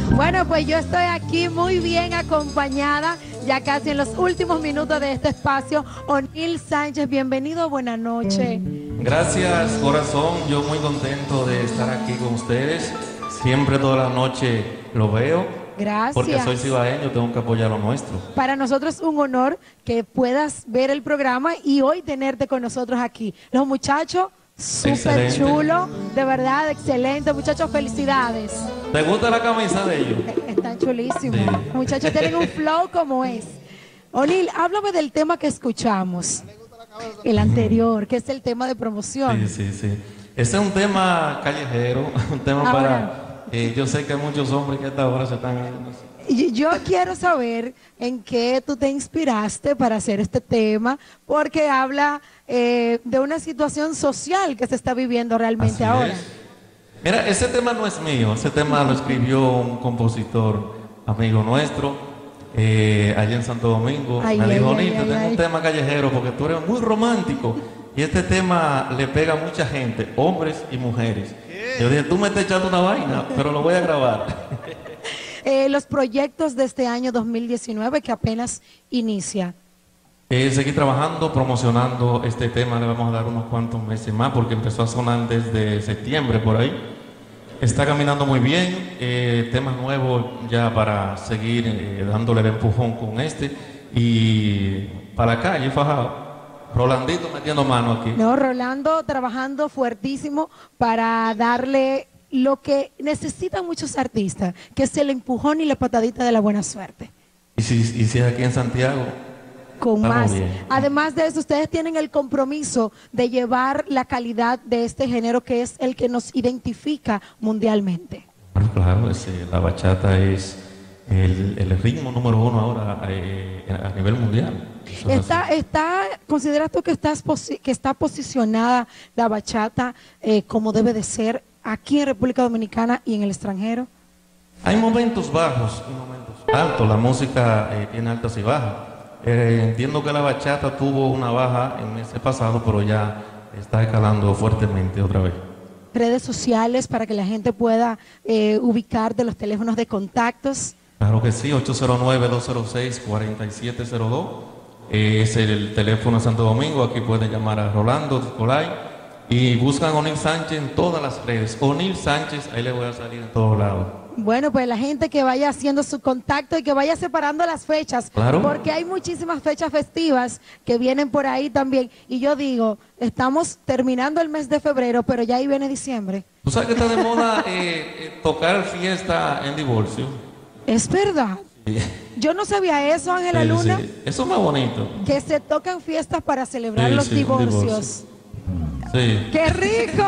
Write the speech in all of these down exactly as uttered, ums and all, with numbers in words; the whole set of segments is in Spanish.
Bueno, pues yo estoy aquí muy bien acompañada, ya casi en los últimos minutos de este espacio. O'Neal Sánchez, bienvenido, buenas noches. Gracias, corazón, yo muy contento de estar aquí con ustedes. Siempre toda la noche lo veo. Gracias. Porque soy cibaeño, tengo que apoyar lo nuestro. Para nosotros es un honor que puedas ver el programa y hoy tenerte con nosotros aquí. Los muchachos, súper chulo, de verdad, excelente. Muchachos, felicidades. ¿Te gusta la camisa de ellos? Están chulísimos. Sí. Los muchachos tienen un flow como es. O'Neal, háblame del tema que escuchamos, el anterior, que es el tema de promoción. Sí, sí, sí. Ese es un tema callejero, un tema Ahora, para... Eh, yo sé que hay muchos hombres que a esta hora se están... y yo quiero saber en qué tú te inspiraste para hacer este tema, porque habla eh, de una situación social que se está viviendo realmente Así ahora. es. Mira, ese tema no es mío, ese tema lo escribió un compositor amigo nuestro, eh, allá en Santo Domingo. Ay, Me ay, dijo, ay, Nito, ay, tengo ay. un tema callejero porque tú eres muy romántico y este tema le pega a mucha gente, hombres y mujeres. Yo dije, tú me estás echando una vaina, pero lo voy a grabar. Eh, los proyectos de este año dos mil diecinueve que apenas inicia. Eh, seguir trabajando, promocionando este tema, le vamos a dar unos cuantos meses más porque empezó a sonar desde septiembre por ahí. Está caminando muy bien, eh, temas nuevos ya para seguir eh, dándole el empujón con este. Y para la calle, fajado. Rolandito metiendo mano aquí. No, Rolando trabajando fuertísimo para darle lo que necesitan muchos artistas, que es el empujón y la patadita de la buena suerte. Y si, y si es aquí en Santiago, Con estamos más. bien. Además de eso, ustedes tienen el compromiso de llevar la calidad de este género que es el que nos identifica mundialmente. Bueno, claro, ese, la bachata es el, el ritmo número uno ahora eh, a nivel mundial. Eso es Está, así. está, ¿consideras tú que, estás posi- que está posicionada la bachata eh, como debe de ser aquí en República Dominicana y en el extranjero? Hay momentos bajos y momentos altos. La música eh, tiene altas y bajas. Eh, entiendo que la bachata tuvo una baja en ese pasado, pero ya está escalando fuertemente otra vez. Redes sociales para que la gente pueda eh, ubicar de los teléfonos de contactos. Claro que sí, ocho cero nueve, dos cero seis, cuatro siete cero dos. Eh, es el teléfono de Santo Domingo. Aquí pueden llamar a Rolando Colay y buscan a O'Neal Sánchez en todas las redes. O'Neal Sánchez, ahí le voy a salir en todos lados. Bueno, pues la gente que vaya haciendo su contacto y que vaya separando las fechas, Claro. porque hay muchísimas fechas festivas que vienen por ahí también. Y yo digo, estamos terminando el mes de febrero, pero ya ahí viene diciembre. ¿Tú sabes que está de moda eh, eh, tocar fiesta en divorcio? Es verdad. Sí. Yo no sabía eso, Ángela Sí, Luna, sí. Eso es más bonito. que se tocan fiestas para celebrar Sí, los sí, un divorcios. Sí. ¡Qué rico!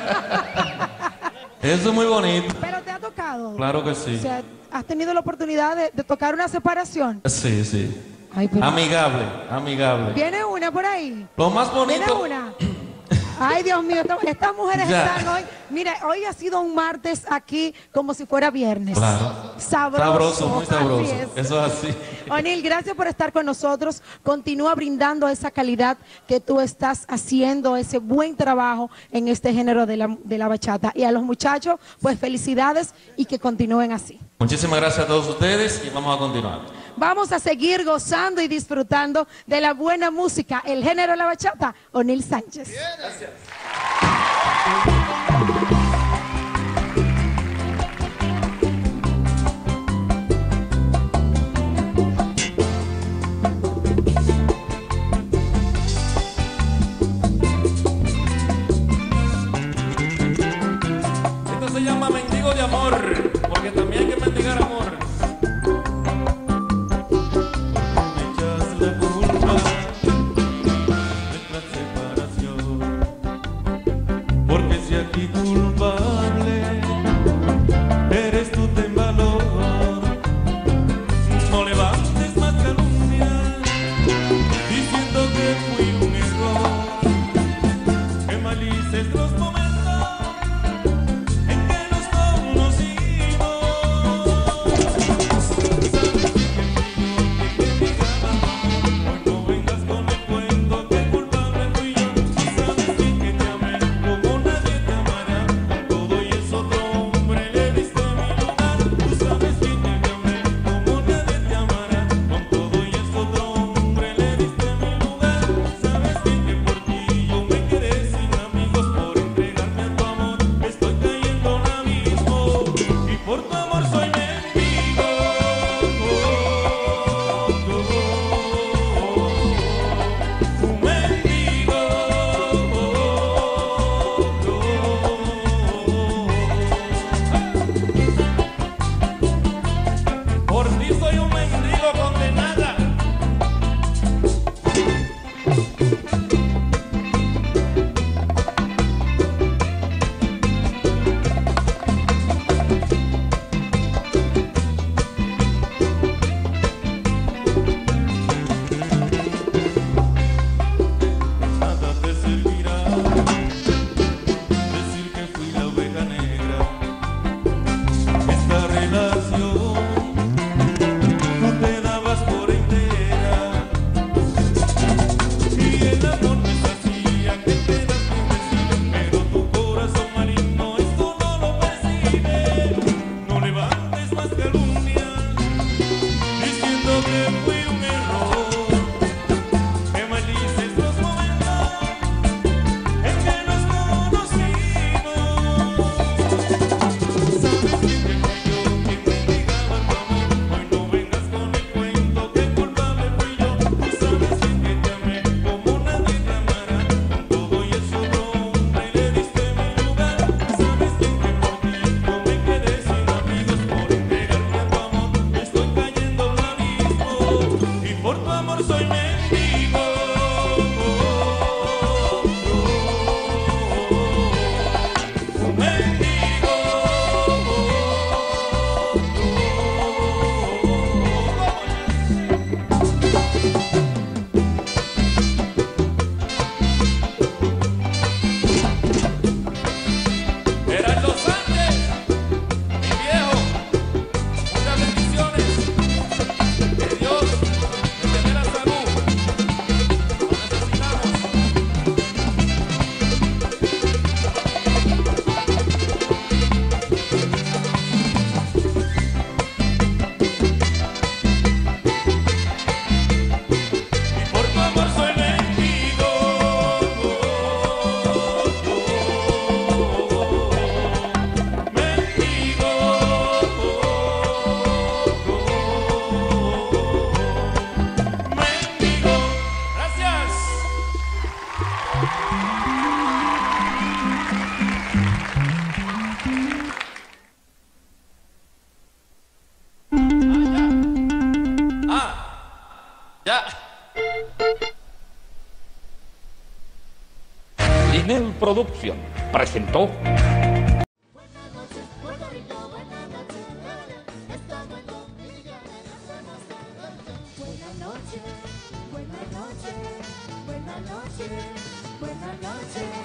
Eso es muy bonito. Pero te ha tocado. Claro que sí. O sea, ¿has tenido la oportunidad de, de tocar una separación? Sí, sí. Ay, pero- Amigable, amigable. ¿Viene una por ahí? Lo más ¿Viene bonito. una? Ay, Dios mío, esta- estas mujeres Ya. están hoy. Mire, hoy ha sido un martes aquí como si fuera viernes. Claro. Sabroso. Sabroso, muy sabroso. Así es. Eso es así. O'Neal, gracias por estar con nosotros. Continúa brindando esa calidad que tú estás haciendo, ese buen trabajo en este género de la, de la bachata. Y a los muchachos, pues felicidades y que continúen así. Muchísimas gracias a todos ustedes y vamos a continuar. Vamos a seguir gozando y disfrutando de la buena música, el género de la bachata, O'Neal Sánchez. Gracias. Esto se llama mendigo de amor, porque también hay que mendigar amor. Me echas la culpa de nuestra separación, porque si aquí culpable eres tú, ten valor. No levantes más calumnia diciendo que fui un error, que malices los momentos en que nos conocimos. por tu amor soy mendigo. Un mendigo. Por ti soy un mendigo condenada. Nada te servirá decir que fui la oveja negra. Esta relación no te dabas por entera. Y el amor me hacía que te das bendecido, pero tu corazón maligno esto no lo percibe. No levantes más calumnias diciendo que fui un error, que maldices los momentos en que nos conocimos. Sabes bien que fui yo quien mendigaba tu amor. Hoy no vengas con el cuento que culpable fui yo. Tú sabes bien que te amé como nadie te amará. Con todo y eso hombre le diste mi lugar. Sabes bien que por ti yo me quedé sin amigos. Por entregarme a tu amor me estoy cayendo al abismo. Y por tu amor soy mendigo. Un mendigo. Eran los Andes, mi viejo. Muchas bendiciones. Que Dios te dé la salud. Lo necesitamos. Y por tu amor soy mendigo. Mendigo. Mendigo. Gracias. Ah, ya. Linel Production presentó Buenas noches, Puerto Rico, buenas noches, estamos en Dominicana, hacemos el buenas noches, buenas noches, buenas noches, buenas noches.